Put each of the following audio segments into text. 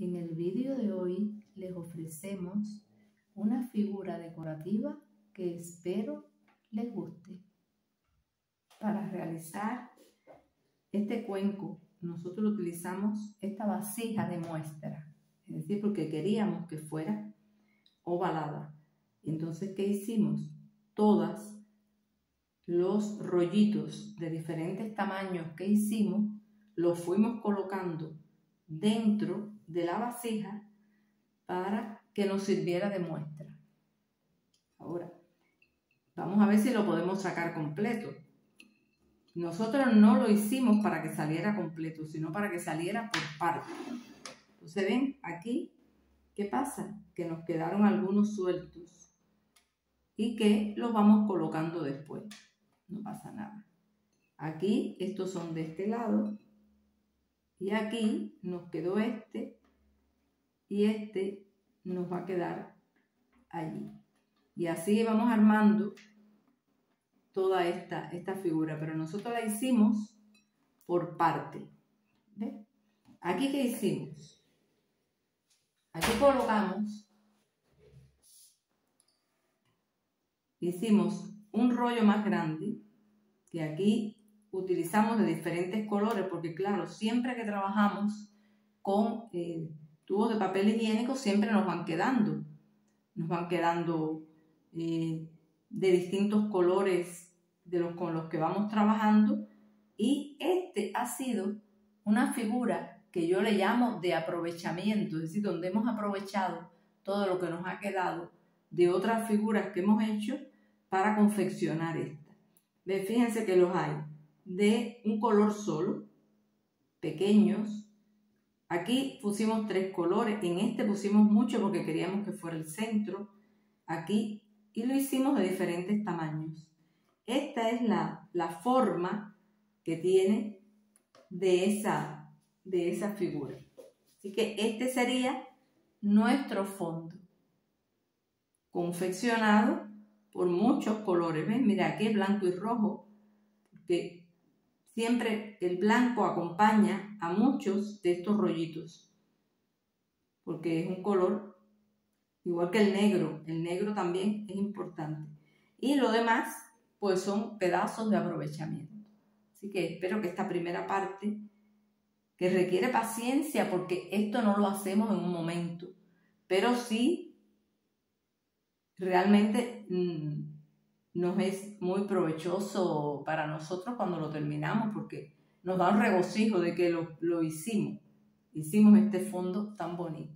En el vídeo de hoy les ofrecemos una figura decorativa que espero les guste. Para realizar este cuenco nosotros utilizamos esta vasija de muestra, es decir, porque queríamos que fuera ovalada. Entonces, ¿qué hicimos? Todos los rollitos de diferentes tamaños que hicimos los fuimos colocando dentro de la vasija para que nos sirviera de muestra. Ahora, vamos a ver si lo podemos sacar completo. Nosotros no lo hicimos para que saliera completo, sino para que saliera por partes. Entonces, ven aquí, ¿qué pasa? Que nos quedaron algunos sueltos y que los vamos colocando después. No pasa nada. Aquí, estos son de este lado. Y aquí nos quedó este y este nos va a quedar allí. Y así vamos armando toda esta figura, pero nosotros la hicimos por parte. ¿Ves? Aquí, ¿qué hicimos? Aquí colocamos, hicimos un rollo más grande, que aquí utilizamos de diferentes colores, porque claro, siempre que trabajamos con tubos de papel higiénico, siempre nos van quedando de distintos colores con los que vamos trabajando, y este ha sido una figura que yo le llamo de aprovechamiento, es decir, donde hemos aprovechado todo lo que nos ha quedado de otras figuras que hemos hecho para confeccionar esta. Fíjense que los hay de un color solo, pequeños. Aquí pusimos 3 colores, en este pusimos mucho porque queríamos que fuera el centro, aquí, y lo hicimos de diferentes tamaños. Esta es la forma que tiene de esa figura. Así que este sería nuestro fondo, confeccionado por muchos colores. ¿Ven? Mira, aquí es blanco y rojo, porque siempre el blanco acompaña a muchos de estos rollitos, porque es un color igual que el negro también es importante. Y lo demás, pues son pedazos de aprovechamiento. Así que espero que esta primera parte, que requiere paciencia, porque esto no lo hacemos en un momento, pero sí realmente nos es muy provechoso para nosotros cuando lo terminamos, porque nos da un regocijo de que lo hicimos este fondo tan bonito.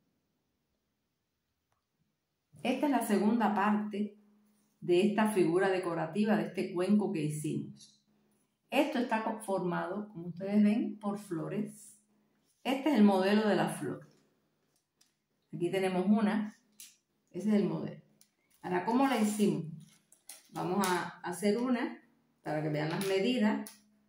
Esta es la segunda parte de esta figura decorativa, de este cuenco que hicimos. Esto está formado, como ustedes ven, por flores. Este es el modelo de la flor. Aquí tenemos una, ese es el modelo. Ahora, ¿cómo la hicimos? Vamos a hacer una para que vean las medidas.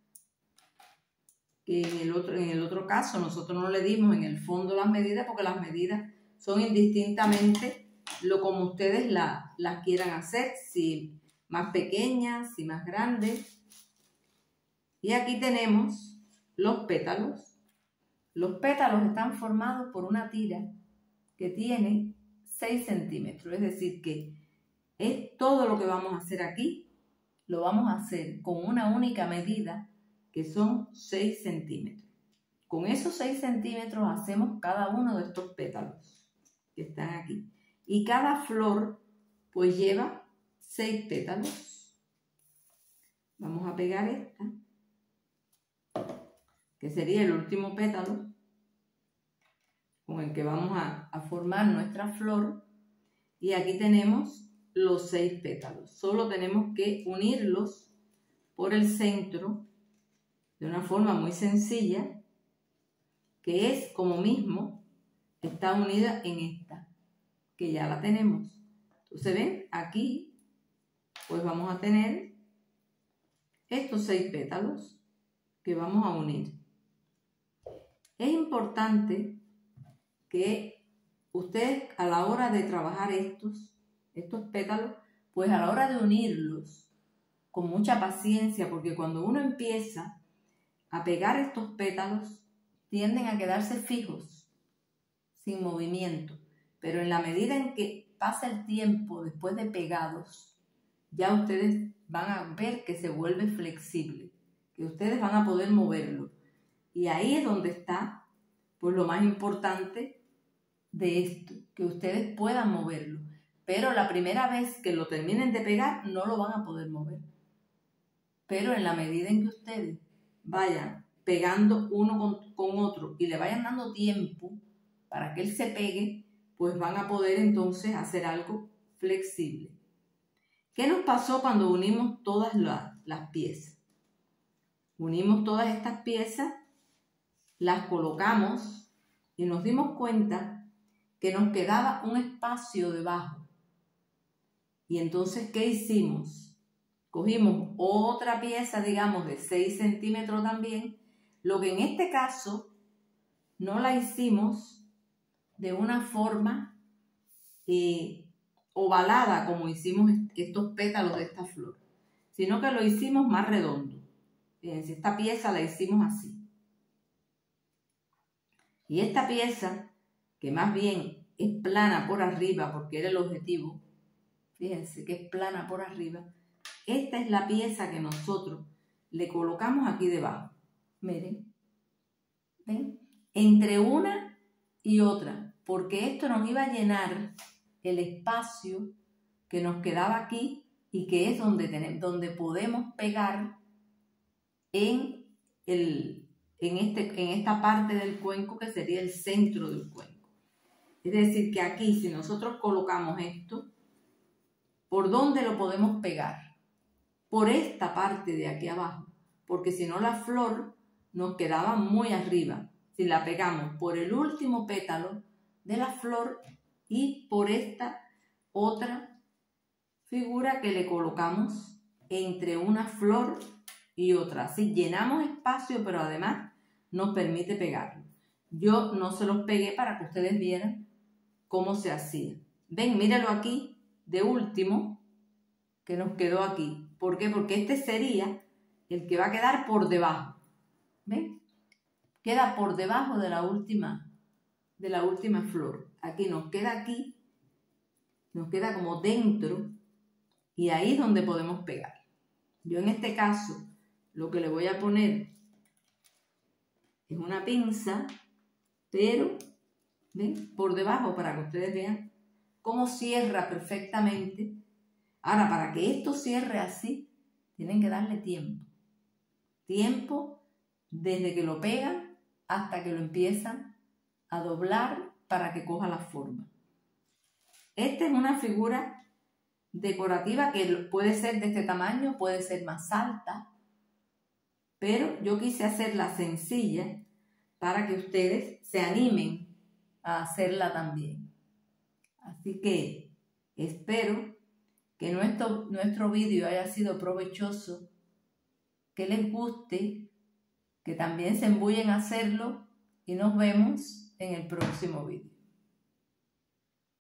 Que en el otro caso nosotros no le dimos en el fondo las medidas, porque las medidas son indistintamente como ustedes las quieran hacer, si más pequeñas, si más grandes. Y aquí tenemos los pétalos. Los pétalos están formados por una tira que tiene 6 centímetros, es decir que es todo lo que vamos a hacer aquí, lo vamos a hacer con una única medida, que son 6 centímetros. Con esos 6 centímetros hacemos cada uno de estos pétalos que están aquí. Y cada flor pues lleva 6 pétalos. Vamos a pegar esta, que sería el último pétalo con el que vamos a formar nuestra flor. Y aquí tenemos los 6 pétalos. Solo tenemos que unirlos por el centro de una forma muy sencilla, que es como mismo está unida en esta, que ya la tenemos. Entonces, ven, aquí pues vamos a tener estos 6 pétalos que vamos a unir. Es importante que ustedes, a la hora de trabajar estos pétalos, pues a la hora de unirlos con mucha paciencia, porque cuando uno empieza a pegar estos pétalos tienden a quedarse fijos. sin movimiento. Pero en la medida en que pasa el tiempo después de pegados, ya ustedes van a ver que se vuelve flexible, que ustedes van a poder moverlo. Y ahí es donde está, pues, lo más importante de esto, que ustedes puedan moverlo. Pero la primera vez que lo terminen de pegar, no lo van a poder mover. Pero en la medida en que ustedes vayan pegando uno con otro y le vayan dando tiempo para que él se pegue, pues van a poder entonces hacer algo flexible. ¿Qué nos pasó cuando unimos todas las piezas? Unimos todas estas piezas, las colocamos y nos dimos cuenta que nos quedaba un espacio debajo. Y entonces, ¿qué hicimos? Cogimos otra pieza, digamos, de 6 centímetros también, lo que en este caso no la hicimos de una forma ovalada como hicimos estos pétalos de esta flor, sino que lo hicimos más redondo. Fíjense, esta pieza la hicimos así. Y esta pieza, que más bien es plana por arriba, porque era el objetivo, fíjense que es plana por arriba, esta es la pieza que nosotros le colocamos aquí debajo. Miren, ¿ven? Entre una y otra, porque esto nos iba a llenar el espacio que nos quedaba aquí y que es donde podemos pegar en esta parte del cuenco, que sería el centro del cuenco. Es decir, que aquí, si nosotros colocamos esto, ¿por dónde lo podemos pegar? Por esta parte de aquí abajo, porque si no la flor nos quedaba muy arriba. Si la pegamos por el último pétalo de la flor y por esta otra figura que le colocamos entre una flor y otra. Así llenamos espacio, pero además nos permite pegarlo. Yo no se los pegué para que ustedes vieran cómo se hacía. Ven, míralo aquí de último que nos quedó aquí. ¿Por qué? Porque este sería el que va a quedar por debajo. ¿Ven? Queda por debajo de la última flor. Aquí, nos queda como dentro, y ahí es donde podemos pegar. Yo en este caso lo que le voy a poner es una pinza, pero ¿ven? Por debajo, para que ustedes vean cómo cierra perfectamente. Ahora, para que esto cierre así, tienen que darle tiempo. Tiempo desde que lo pegan hasta que lo empiezan a doblar para que coja la forma. Esta es una figura decorativa que puede ser de este tamaño, puede ser más alta, pero yo quise hacerla sencilla para que ustedes se animen a hacerla también. Así que espero que nuestro vídeo haya sido provechoso, que les guste, que también se embullen a hacerlo, y nos vemos en el próximo vídeo.